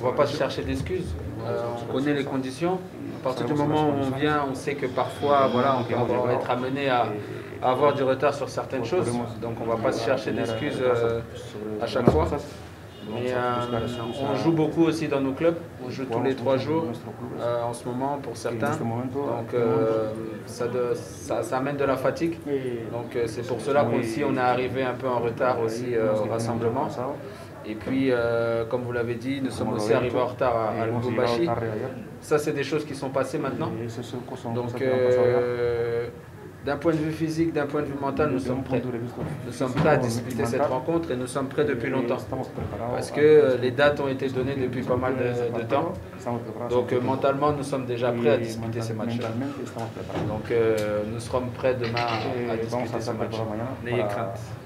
on ne va pas se chercher d'excuses. On connaît les conditions. À partir du moment où on vient, on sait que parfois, voilà, on peut être amené à avoir du retard sur certaines choses. Donc on ne va pas se chercher d'excuses à chaque fois. Mais on joue beaucoup aussi dans nos clubs. On joue tous les 3 jours en ce moment pour certains. Donc ça amène de la fatigue. Donc c'est pour cela qu'aussi on est arrivé un peu en retard aussi au rassemblement. Et puis, comme vous l'avez dit, nous sommes aussi arrivés en retard à Lubumbashi. Ça, c'est des choses qui sont passées maintenant. Donc, d'un point de vue physique, d'un point de vue mental, nous sommes prêts. Nous sommes prêts à disputer cette rencontre et nous sommes prêts depuis longtemps. Parce que les dates ont été données depuis pas mal de temps. Donc, mentalement, nous sommes déjà prêts à disputer ces matchs-là. Donc, nous serons prêts demain à disputer ce match. N'ayez crainte.